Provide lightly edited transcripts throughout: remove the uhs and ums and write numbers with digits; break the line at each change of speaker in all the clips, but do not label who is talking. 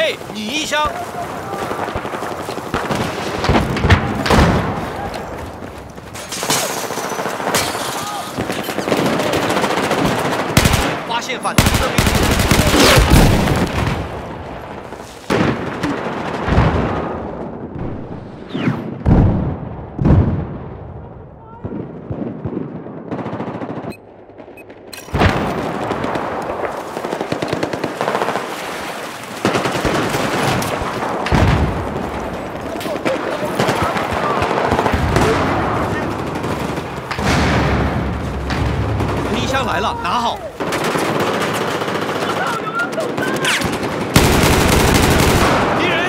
嘿，你一箱。发现反敌的兵力。 来了，拿好！敌人！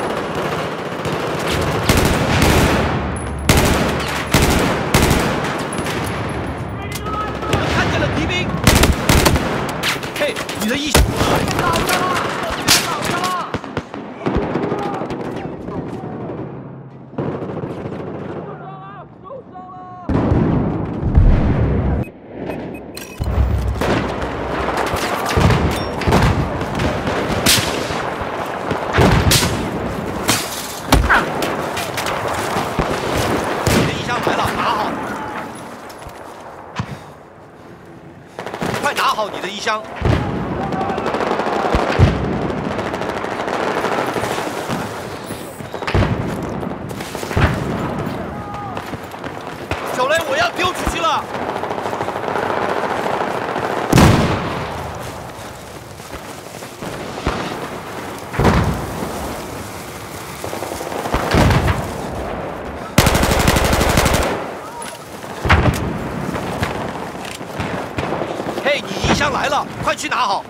看见了敌兵！嘿，你的一箱！快拿好你的衣箱！手雷，我要丢出去了！嘿，你衣箱来了，快去拿好！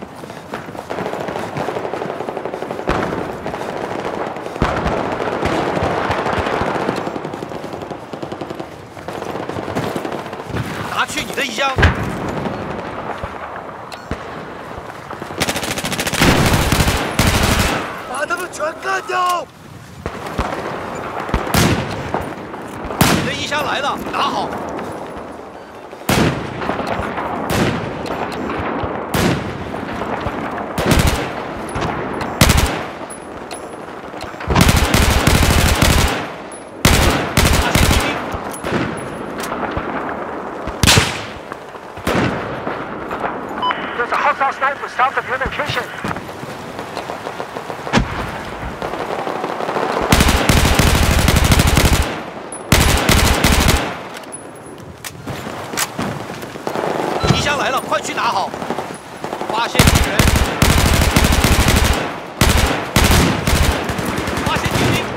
拿去你的衣箱！把他们全干掉！你的衣箱来了，拿好！
There's a hostile sniper south of your location. 敌箱来了，快去拿好！发现敌人！发现敌兵！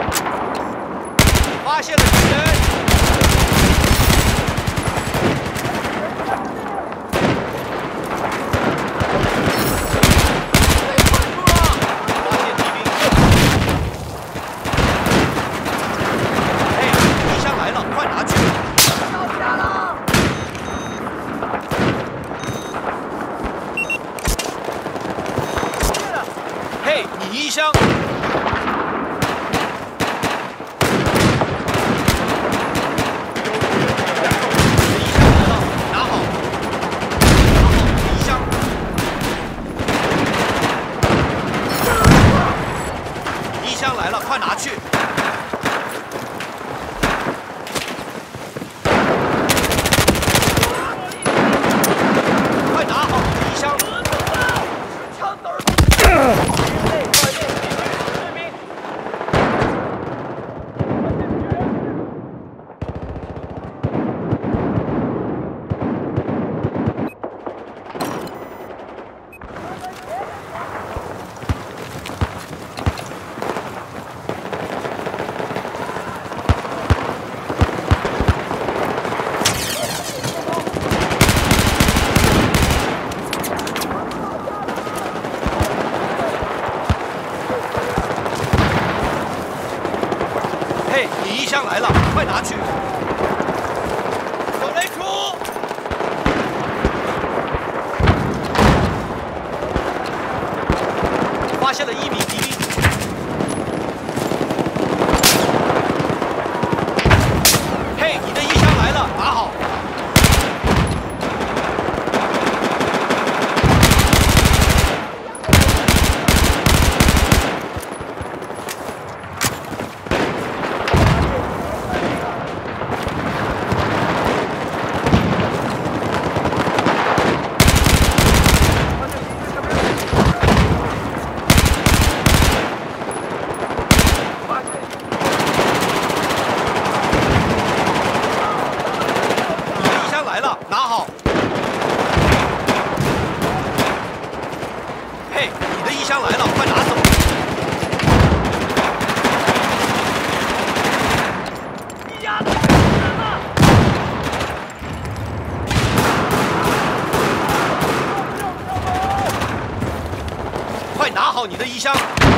发现了敌人！ 嘿，你衣箱！拿好！衣箱！衣箱来了，快拿去！快拿好衣箱！枪子儿！ 嘿，你衣箱来了，快拿去！手雷出！发现了1名敌兵。嘿，你的衣箱来了，拿好！ 好你的衣箱。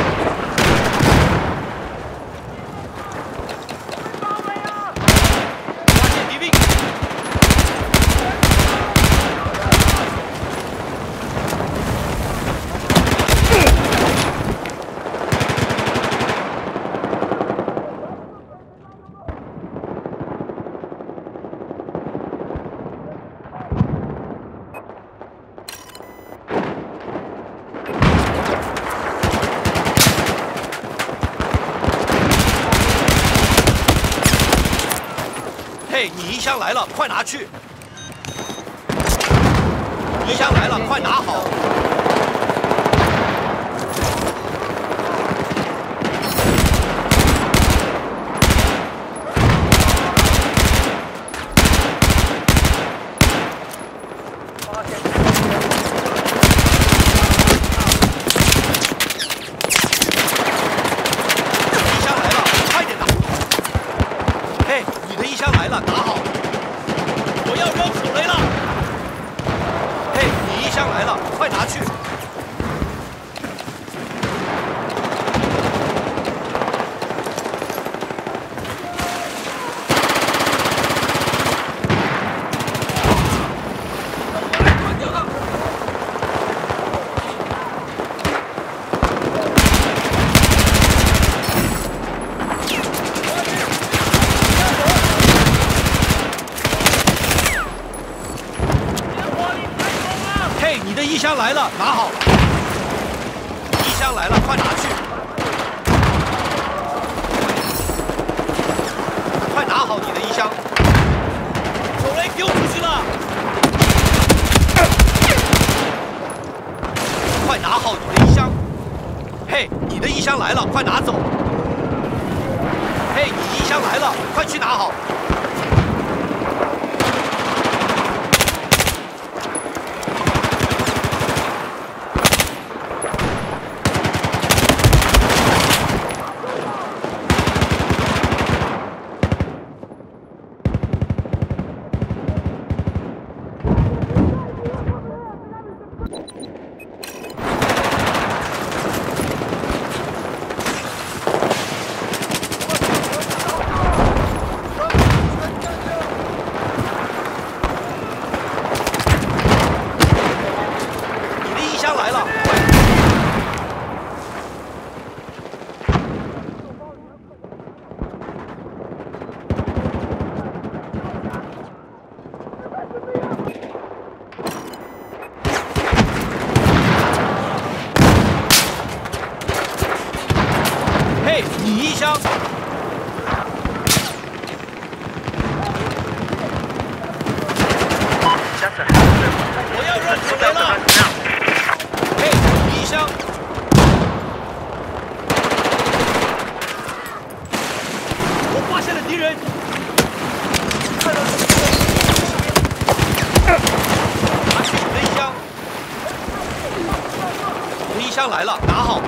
发现敌兵。嘿，你衣箱来了，快拿去！衣箱来了，快拿好！衣箱来了，快点拿！嘿，你的衣箱来了，拿好！我要扔手雷了！嘿，你衣箱来了，快拿去！嘿，你的衣箱来了，拿好！衣箱来了，快拿去！快拿好你的衣箱！手雷丢出去了！快拿好你的衣箱！嘿，你的衣箱来了，快拿走！嘿，你衣箱来了，快去拿好！来了！嘿，你衣箱！我要扔手雷了！嘿，你衣箱！我发现了敌人！拿去你的衣箱！你的衣箱来了，拿好！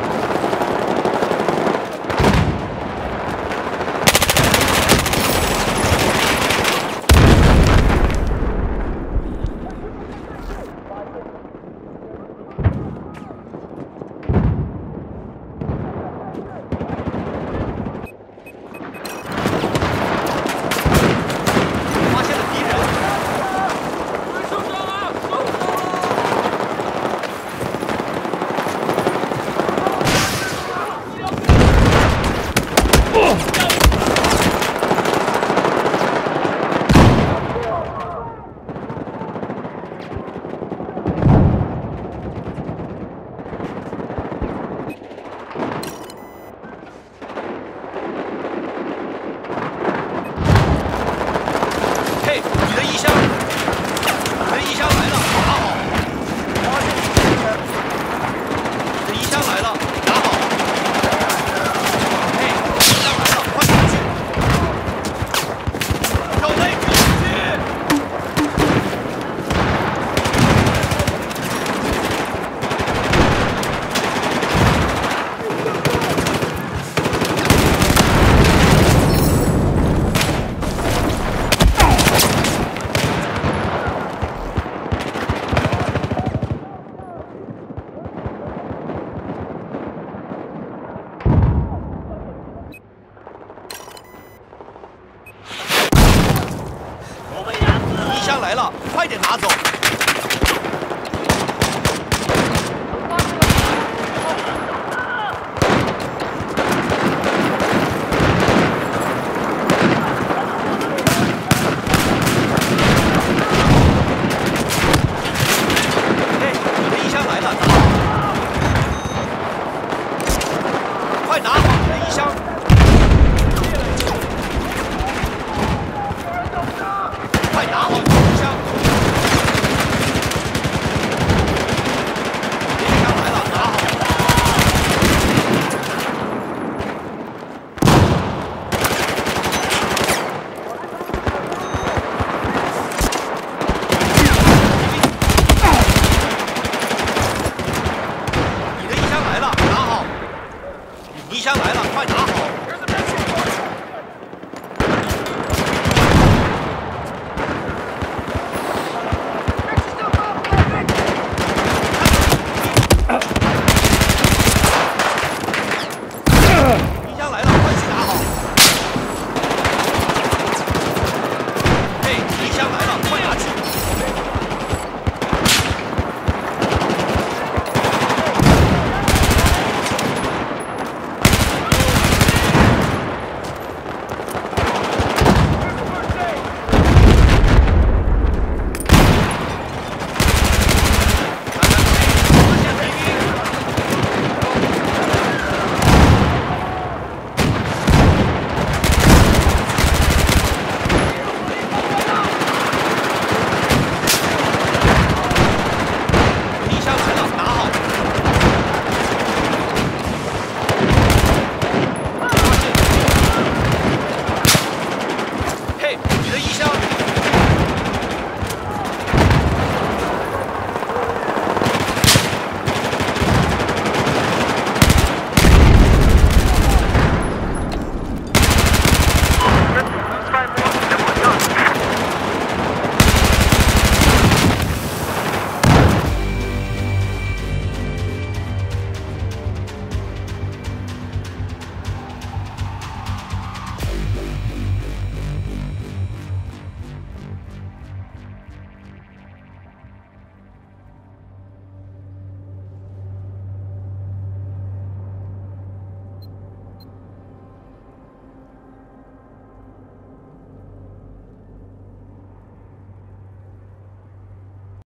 来了，快点拿走。